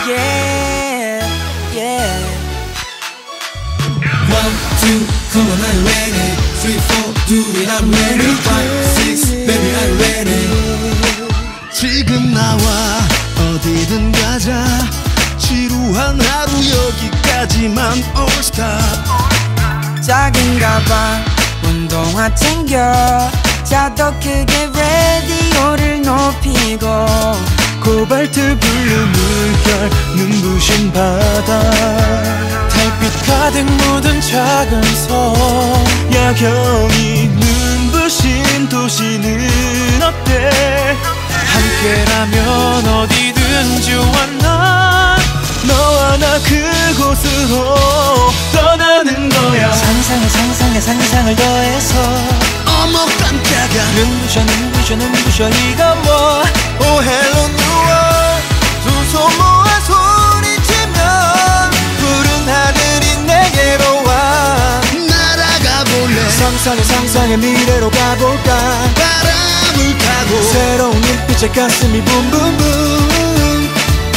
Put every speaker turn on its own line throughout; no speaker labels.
yeah, yeah.
1, 2, come on, I'm ready. 3, 4, do it, I'm ready. 5, 6, baby, I'm ready.
지금 나와 어디든 가자. 지루한 하루 여기까지만 all stop.
작은 가방 운동화 챙겨 자더 크게 라디오를 높이고
코발트 블루 물결 눈부신 바다 달빛 가득 묻은 작은 섬 야경이 눈부신 도시는 어때 함께라면 어디든 좋아 난 너와 나 그곳으로 떠나는 거야
상상에 상상을 더해서
어머 깜짝아
눈부셔 이건 뭐
Oh hello new world 두 손 모아 소리치면 푸른 하늘이 내게로 와 날아가 볼래 상상의 미래로 가볼까 바람을 타고 새로운 눈빛에 가슴이 붐붐붐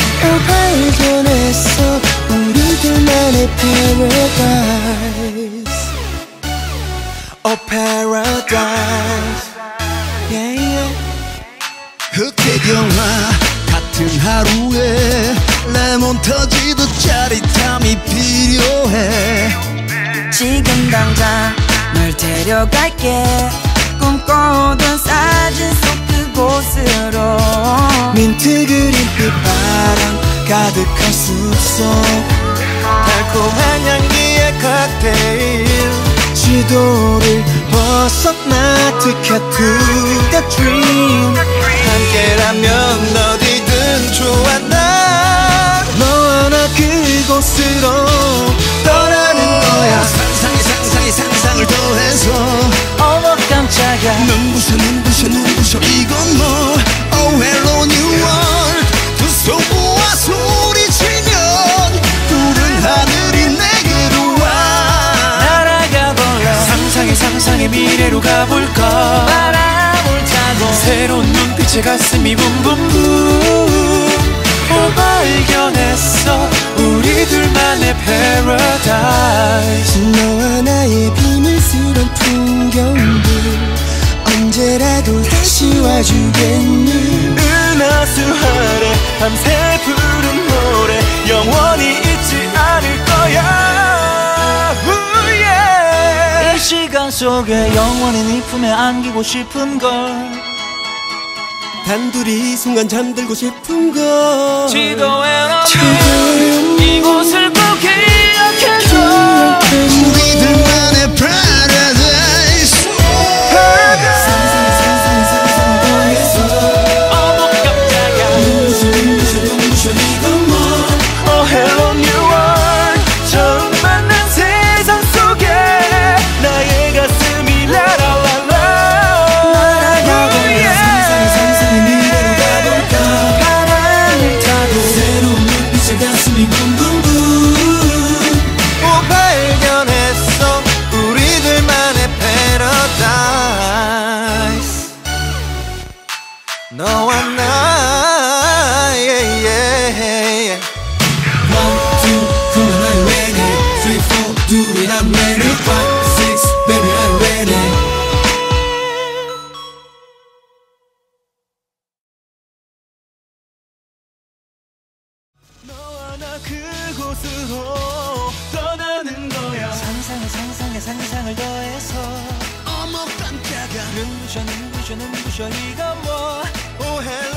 발견했어 우리들만의 paradise
Oh paradise
yeah, yeah.
흑백 영화 같은 하루에 레몬 터지듯 짜릿함이 필요해
지금 당장 널 데려갈게 꿈꿔오던 사진 속 그곳으로
민트 그린빛 바람 가득한 숲속 달콤한 향기의 칵테일 지도를 벗어나 Ticket to the dream 함께라면 어디든 좋아 난 너와 나 그곳으로 떠나는 거야 상상을 더해서
어머 깜짝이야
눈부셔 이건 뭐 Oh hello new world 두 손 모아 소리치면 푸른 하늘이 내게로 와
날아가 볼래
상상의 미래로 가볼까
바람을 타고
새로운 눈빛에 가슴이 붐붐붐 발견했어 우리들만의 paradise
너와 나의 비밀스런 풍경들 언제라도 다시 와주겠니
은하수 아래 밤새 부른 노래 영원히 잊지 않을 거야
이 시간 속에 영원히 네 품에 안기고 싶은 걸
단둘이 순간 잠들고 싶은 걸
지도에 없는 이곳을 꼭 기억해줘
우리들만의 paradise
어머 깜짝이야
눈부셔 이건 뭐
Oh hello new world 처음 만난 세상 속에 나의 가슴이 라라라라
상상의 미래로 가볼까
바람을 타고
새로운 눈빛에 가슴이 붐붐붐
오 발견했어 우리들만의 paradise 너와 나 yeah, yeah.
1, 2, come on, I'm ready. 3, 4, do it, I'm ready. 5, 6, baby, I'm ready.
너와 나 그곳으로 떠나는 거야
상상을 더해서
어머 깜짝아
눈부셔 이건 뭐
Oh hello